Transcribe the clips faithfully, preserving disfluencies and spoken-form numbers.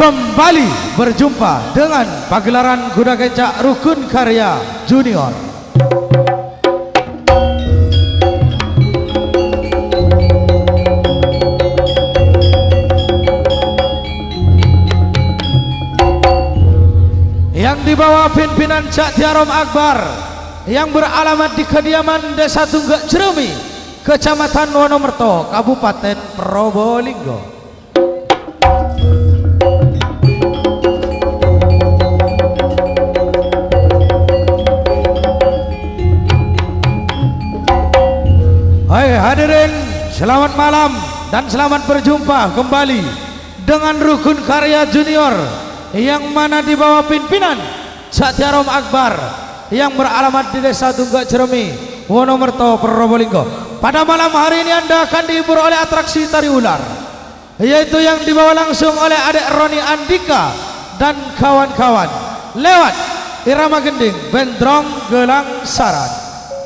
kembali berjumpa dengan pagelaran kuda kencak Rukun Karya Junior. Yang dibawa pimpinan Cak Tiarom Akbar yang beralamat di kediaman Desa Tunggak Jerumi, Kecamatan Wonomerto, Kabupaten Probolinggo. Hai hadirin, selamat malam dan selamat berjumpa kembali dengan Rukun Karya Junior yang mana di bawah pimpinan Cak Tiarom Akbar yang beralamat di Desa Tunggak Jerumi, Wonomerto, Probolinggo. Pada malam hari ini Anda akan dihibur oleh atraksi tari ular, yaitu yang dibawa langsung oleh adik Roni Andika dan kawan-kawan lewat irama gending Bendrong Gelang Saran.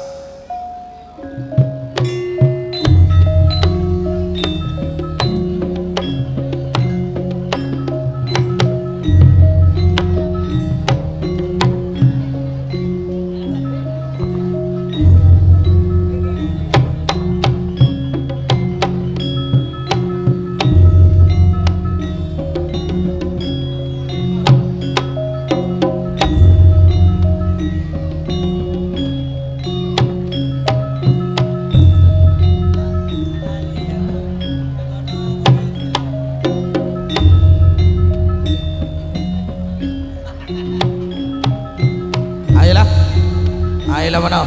Ayolah mana?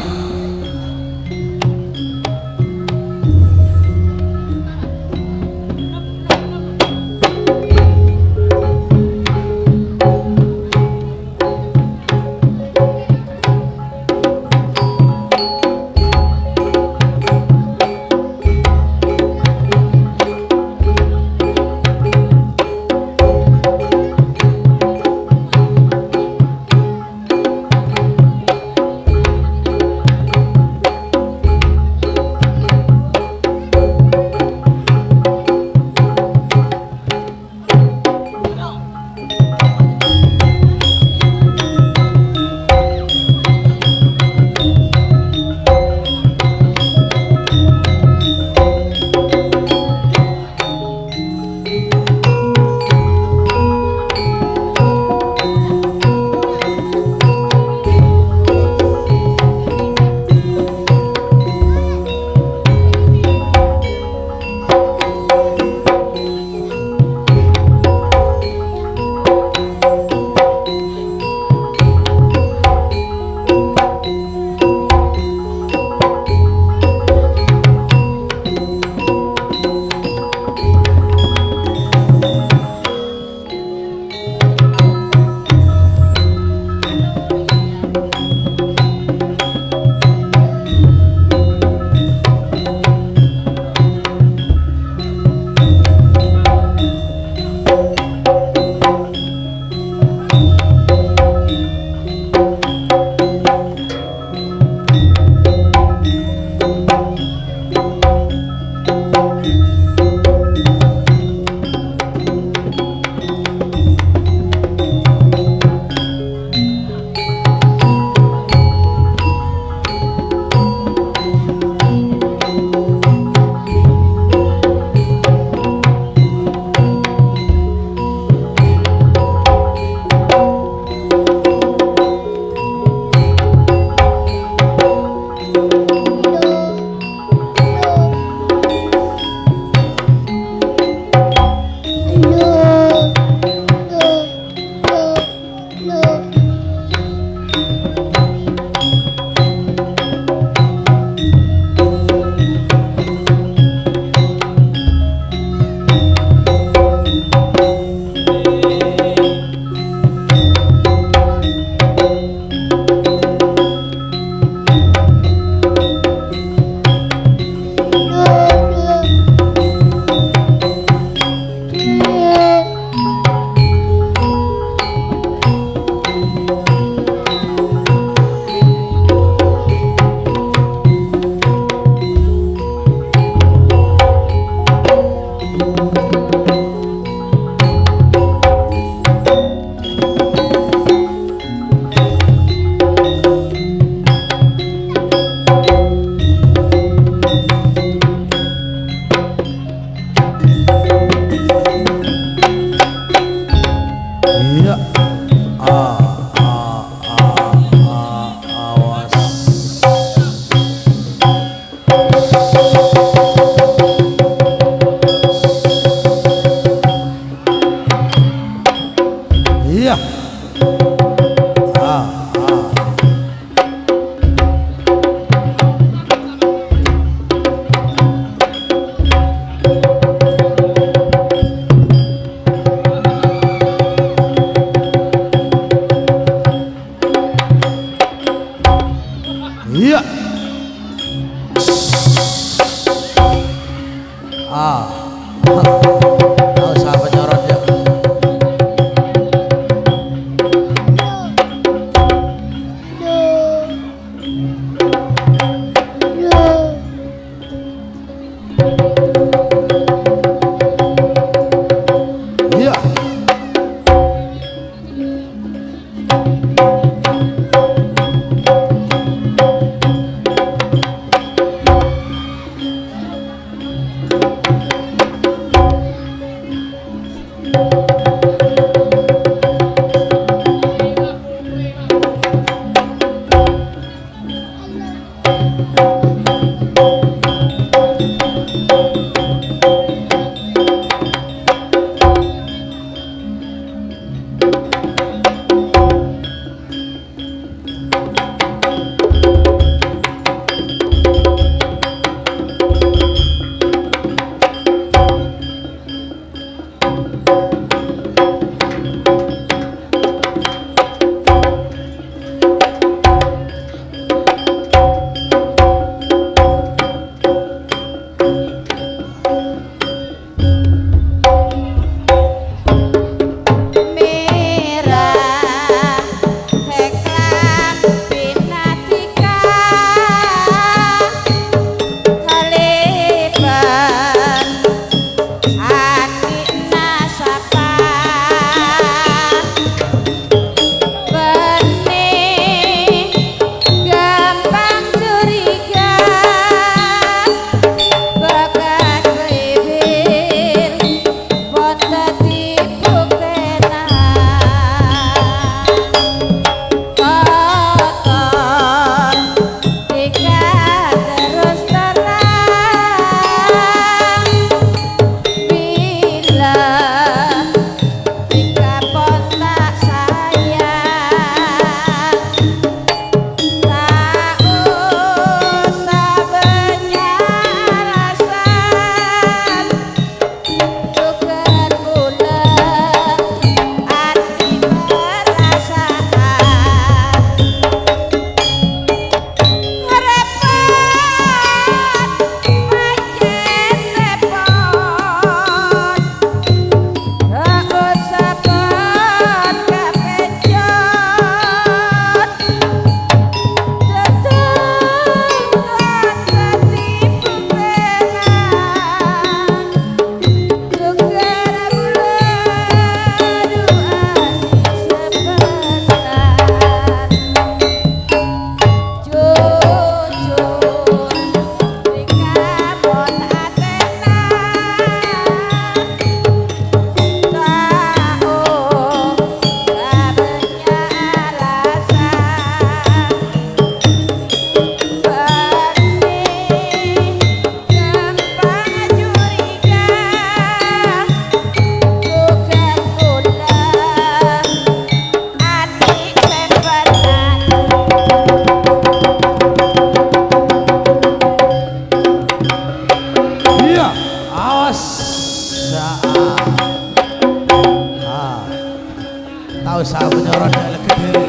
Kediri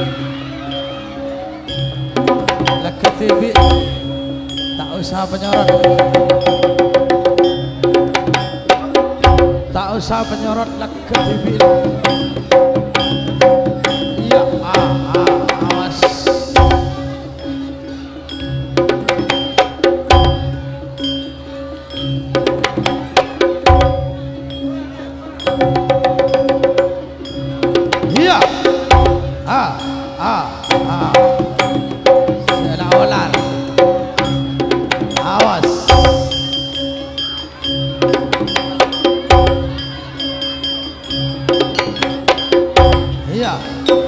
Lagi T V tak usah penyorot, tak usah penyorot lagi T V. Iya, ah, ah, awas. Iya, ah, ah, ah. Seolah-olah. Awas. Iya.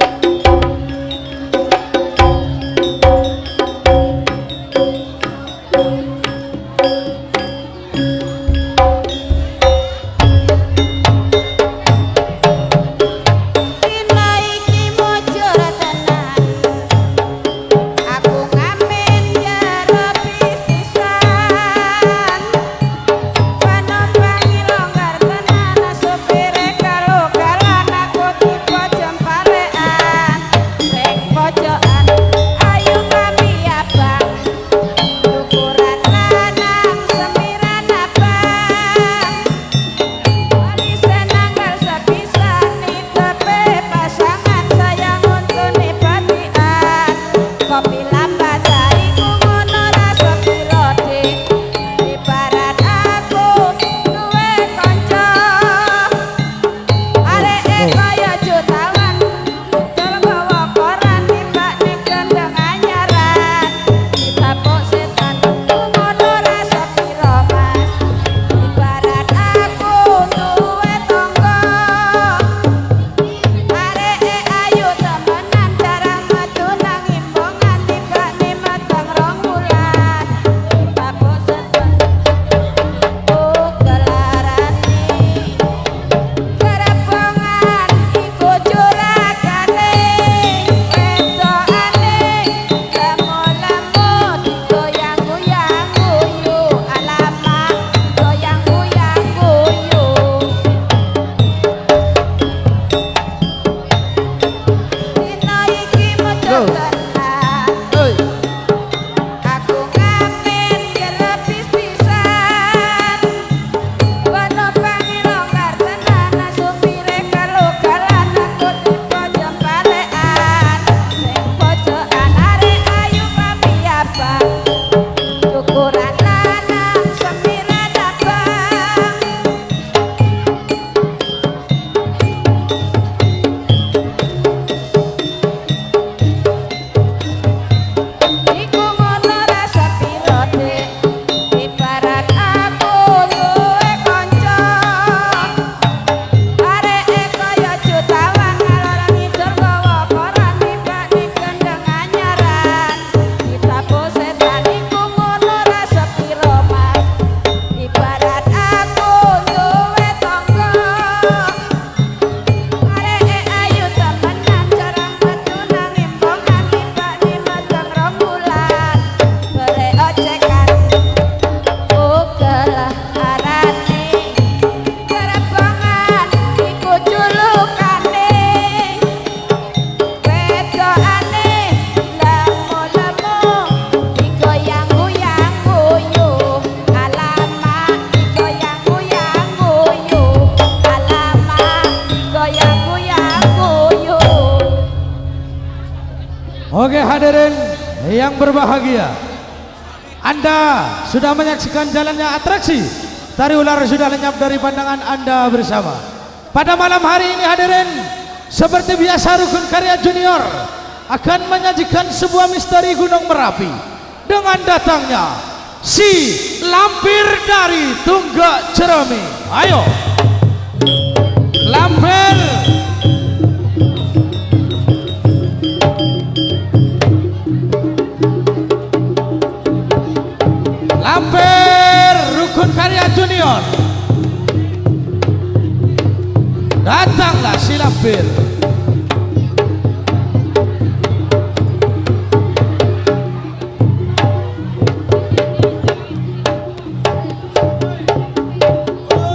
Oke hadirin yang berbahagia, Anda sudah menyaksikan jalannya atraksi tari ular sudah lenyap dari pandangan Anda bersama. Pada malam hari ini hadirin, seperti biasa Rukun Karya Junior akan menyajikan sebuah misteri Gunung Merapi dengan datangnya si lampir dari Tunggak Jerami. Ayo lampir. Lampir Rukun Karya Junior, datanglah si lampir.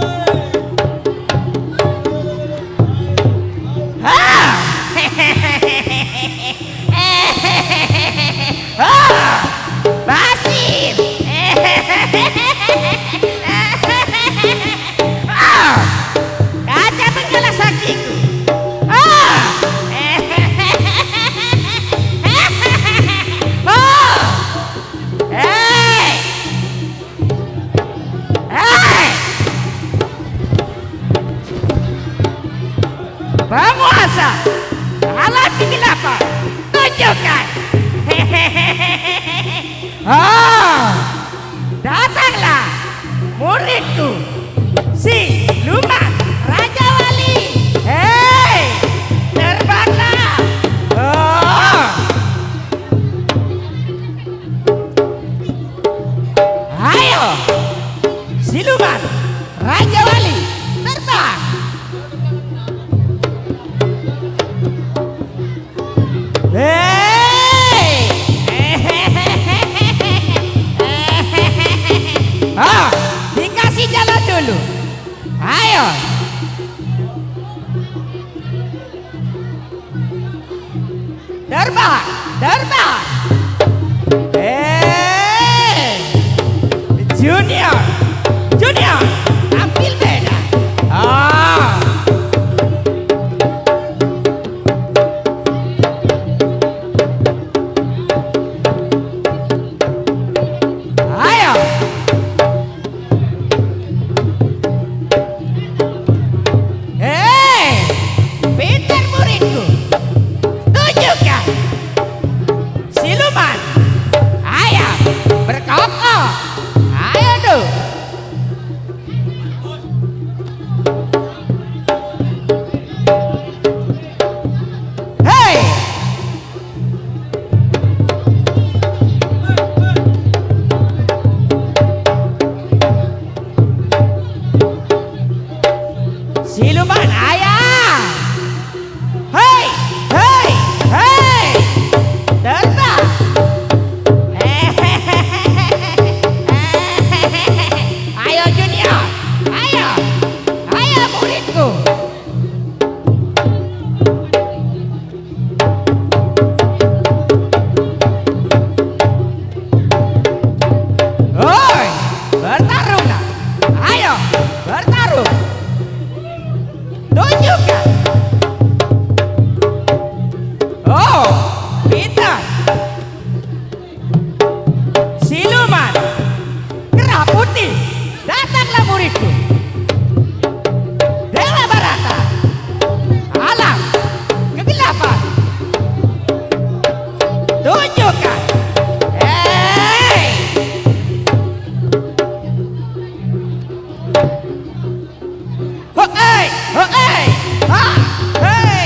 Ah! Terbang, terbang. Eh, Junior, Junior, ambil beda. Ah. Ayo. Eh, pintar muridku. Tunjukkan. Siluman. Ayo, berkokoh. Ayo tuh. Hei. Siluman ayah. Hei, hei, hei. Terbang. Ayo Junior, ayo, ayo muridku. Oi, bertarung nak. Ayo, bertarung. Tunjukkan. Oh, pintar. Siluman Kera Putih, datanglah muridku. Dewa Barata, alam kegelapan. Tunjukkan. Hei. Hei, hei, ha, hei.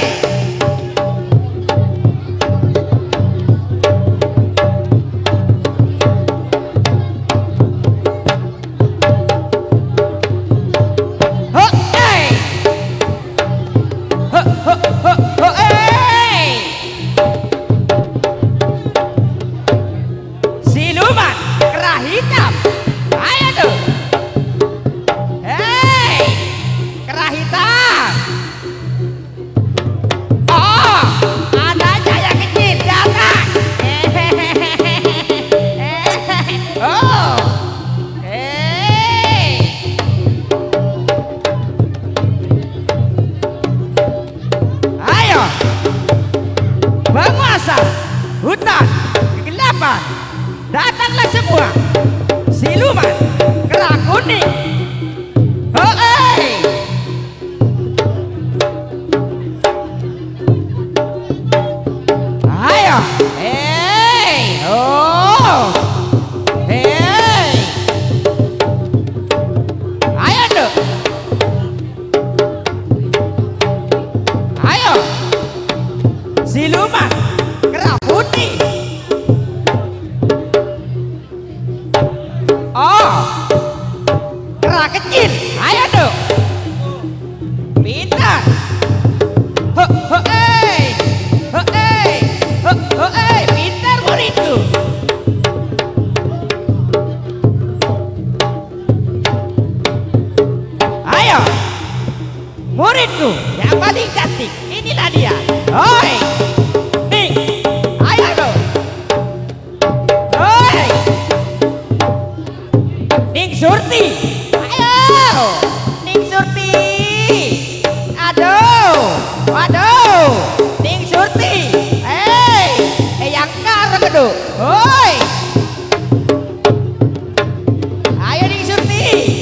Hei. He, he, he, he, hei. Siluman Kera Hitam, ayo tuh. Hei, Kera Hitam. Oh, ada cahaya kecil datang. Oh, hei. Ayo, penguasa hutan kegelapan, datanglah semua. Siluman Kera Kuning. Hei. Ayo, hei, oh, hei. Ayo tuh. Ayo, Siluman Kera Putih. Oh, kera kecil. Ayo tuh. Pintar. He, he, hei. He, hei. He, he, hei. Pintar muridku. Ayo, muridku yang paling cantik. Inilah dia. Hoi. Ning. Ayo tuh. Hoi. Ning Surti. Ayo. Ning Surti. Aduh. Waduh. Ning Surti. Hei. Eh yang karep tuh. Hoi. Ayo Ning Surti.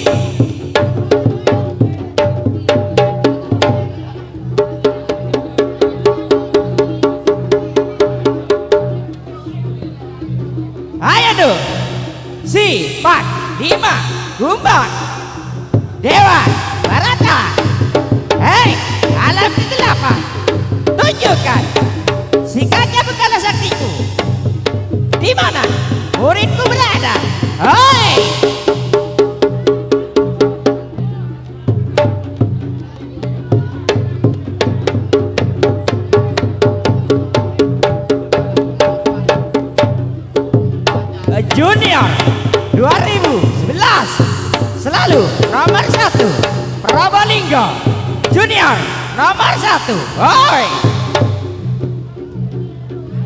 Ayo tuh. Si Pak Lima Gumbang Dewa Barata. Hei, alam kegelapan. Tunjukkan sikatnya bekala saktiku. Di mana muridku berada? Hei. Junior dua ribu sebelas selalu nomor satu. Probolinggo Junior nomor satu. Oi.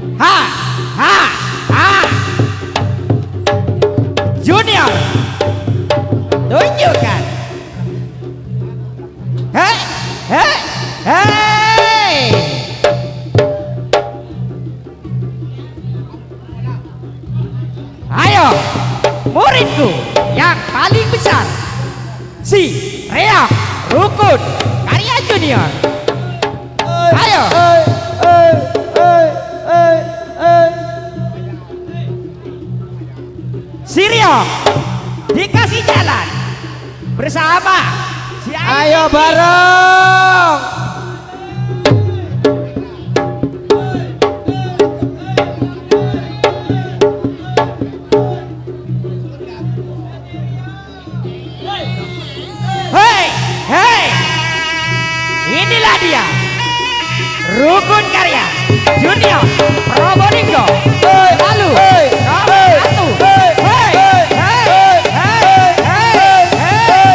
ego yang paling besar, si Reok Rukun Karya Junior. Ayo. Si Reok dikasih jalan bersama si Ayo bareng. Hei, hei, inilah dia Rukun Karya Junior Probolinggo. Lalu nomor satu. Hei, hei, hei, hei,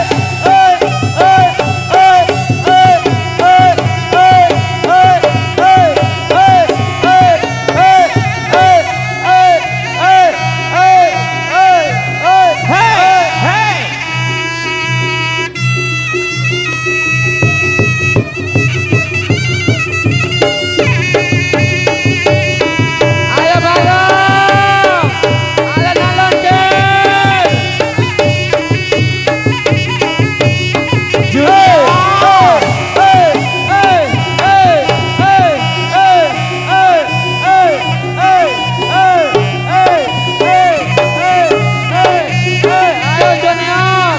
Ayo bareng. Alon-alon deh. Junior. Hey, hey, hey, hey, hey, hey, hey, hey, hey, hey, hey, hey, hey, hey. Ayo Junior.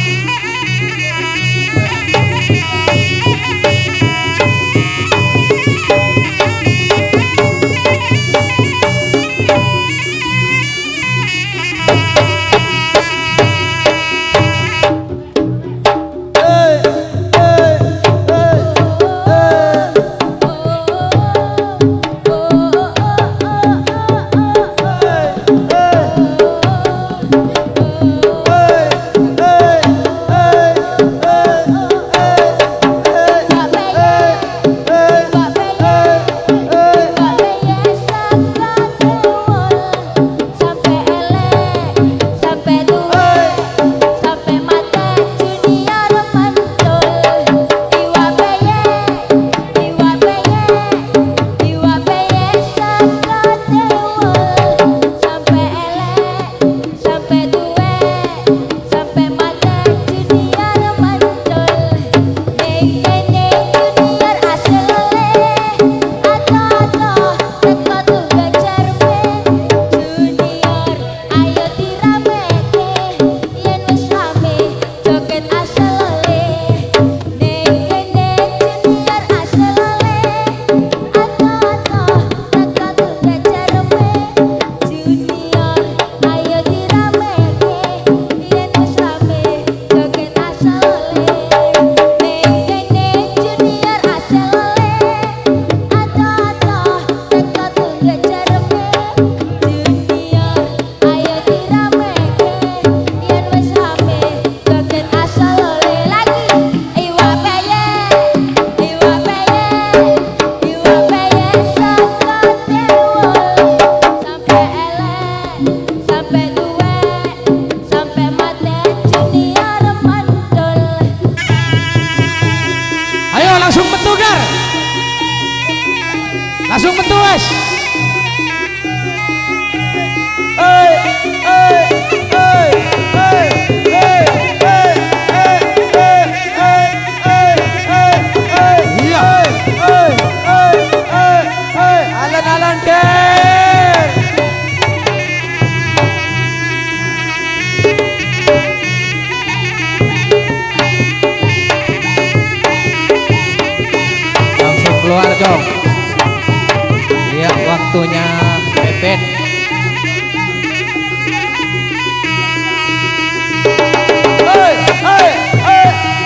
Langsung metu wes. Alon-alon deh. Langsung keluar dong. Ya, waktunya Pepet. Hey, hey, hey.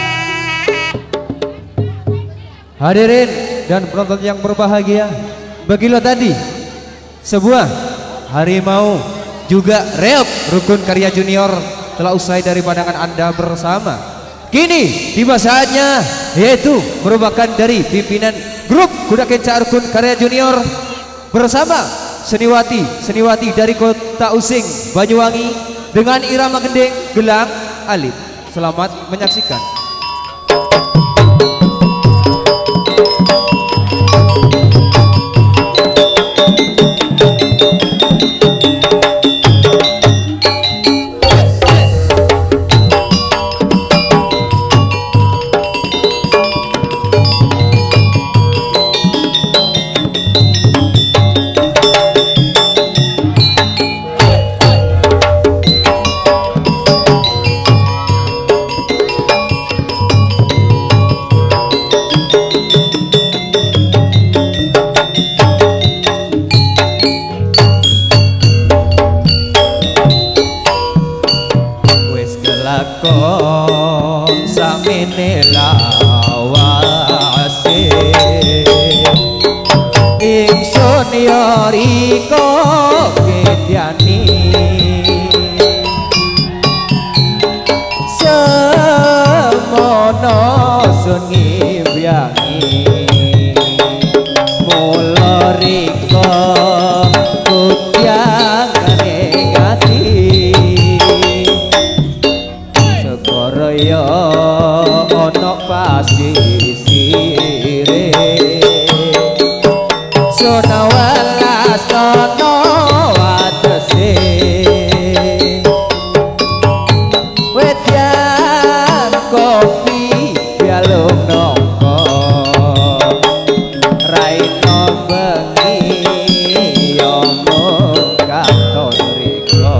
Hadirin dan penonton yang berbahagia, beginilah tadi sebuah harimau juga reok Rukun Karya Junior telah usai dari pandangan Anda bersama. Kini tiba saatnya, yaitu merupakan dari pimpinan grup Kuda Kencak Rukun Karya Junior bersama Seniwati Seniwati dari Kota Using Banyuwangi dengan irama gendeng gelang alit. Selamat menyaksikan. Mediane lawase ingsun ya riko Mediane semono sun ngibyangi mula riko kudyang ngati segara ya ana pasisire sonawalas ana watese wedyan kopi bialung nongko raino bengi ya mung katon riko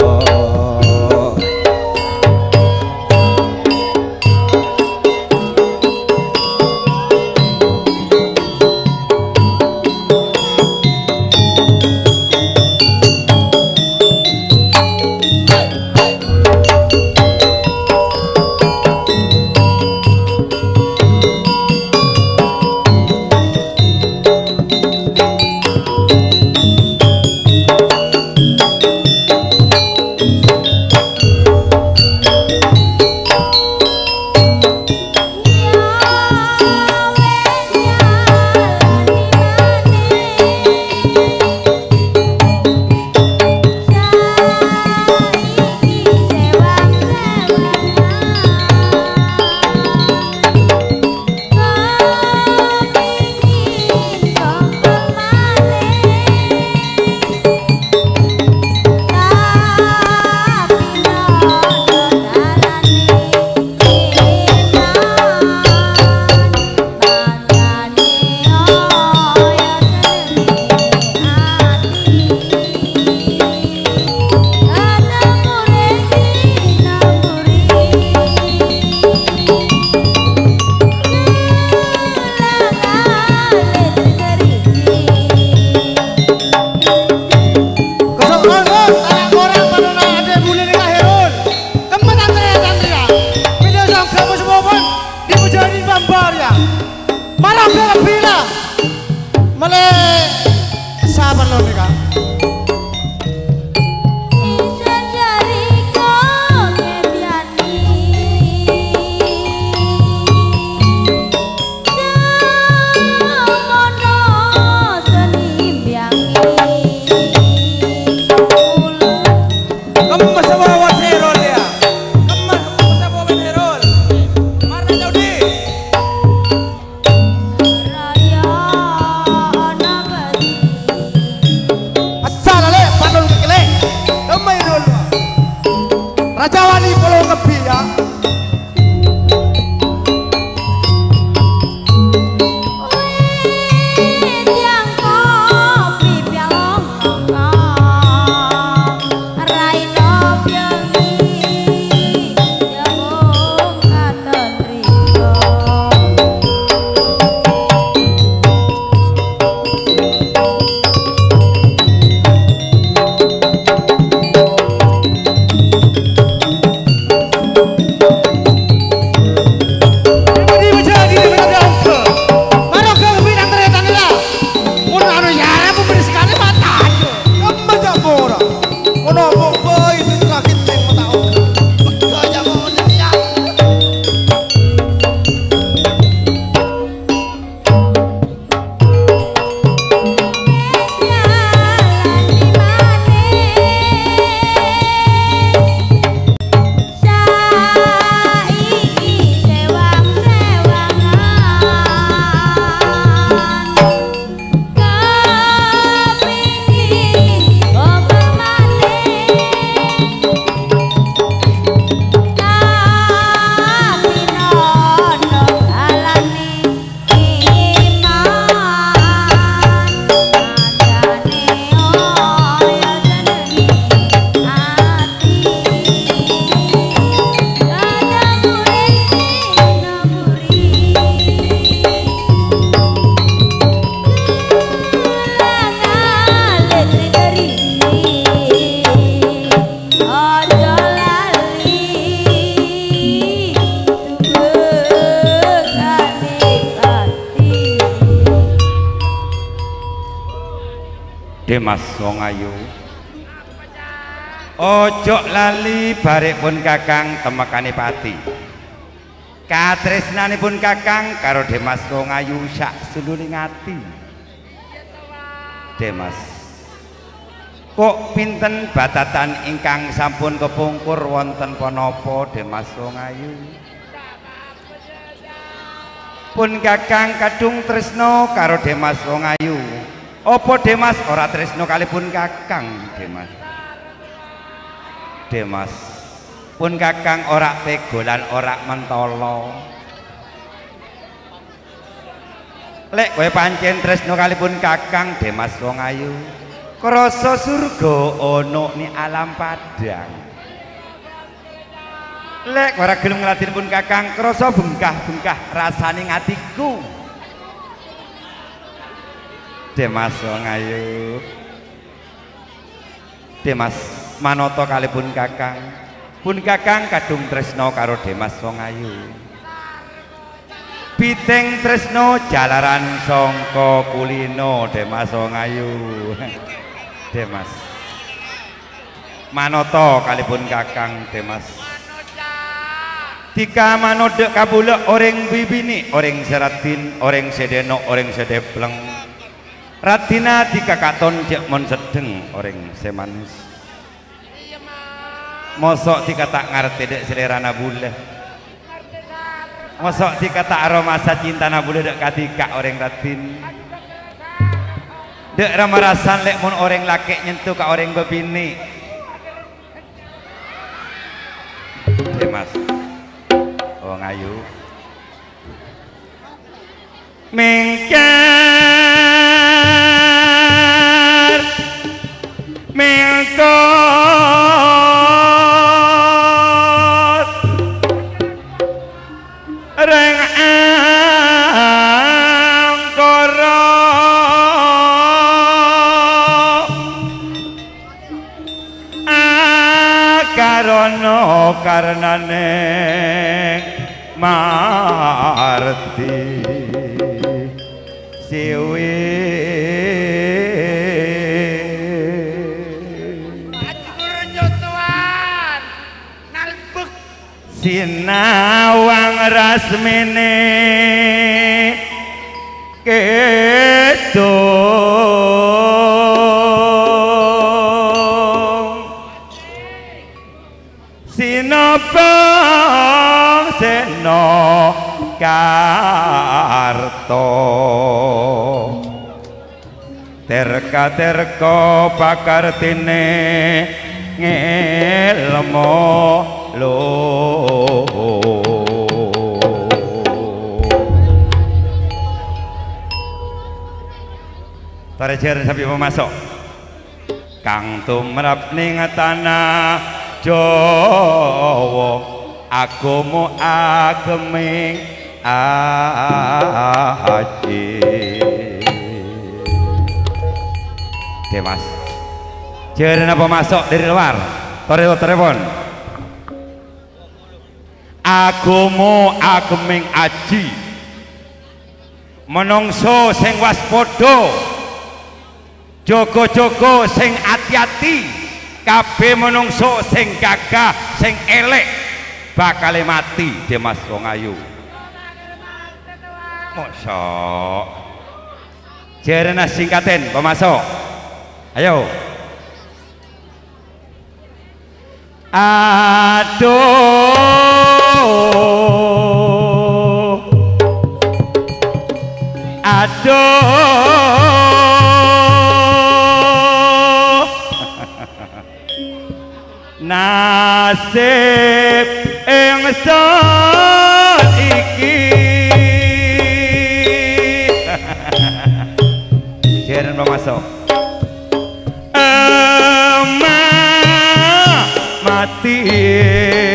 Demas wong ayu. Ojo lali baripun Kakang temekane pati. Katresnanipun Kakang karo Demas wong ayu sak suluring ati. Demas, kok pinten batatan ingkang sampun kepungkur wonten punapa Demas wong ayu? Pun Kakang kadung tresno karo Demas wong ayu. Apa Demas ora tresno kalipun Kakang Demas? Demas, pun Kakang ora tega lan ora mentala. Lek kowe pancen tresno kalipun Kakang Demas wong ayu, krasa surga ana ni alam padang. Lek ora gelem ngladeni Kakang, krasa bengkah-bengkah rasaning atiku. Demas wong ayu. Demas manata kalipun Kakang. Pun Kakang kadung tresno karo Demas wong ayu. Piteng tresno jalaran sangka kulino Demas wong ayu. Demas manata kalipun Kakang Demas. Tika manodek kabulek oreng bibini, oreng seratin, oreng sedeno, oreng sedepleng. Radina tika katon cek mon sedeng, oreng semanis. Mosok tika tak ngerti dek selera nabule. Mosok tika tak aromasa cinta nabule dek katika oreng radin. Dek ramarasan lek mon oreng laki nyentuh ka oreng bebini. Demas wong ayu. Mingkar mingkot reng angkara akarono karenane marti siwi sinawang rasmene kedong sinopong seno karto terka-terka pakartine ngelmo lo tarejer sampai memasok kang tumrap ning tanah Jawa agama ageming aji. Demas jeren apa masuk dari luar toreo telepon agama ageming aji menungso sing waspada jogo-jogo sing ati-ati kabeh menungso sing gagah sing elek bakal mati. Demas wong ayu mosok jeren singkaten pemasok ayo. Aduh aduh nasib ingsun iki jeren pemasok mati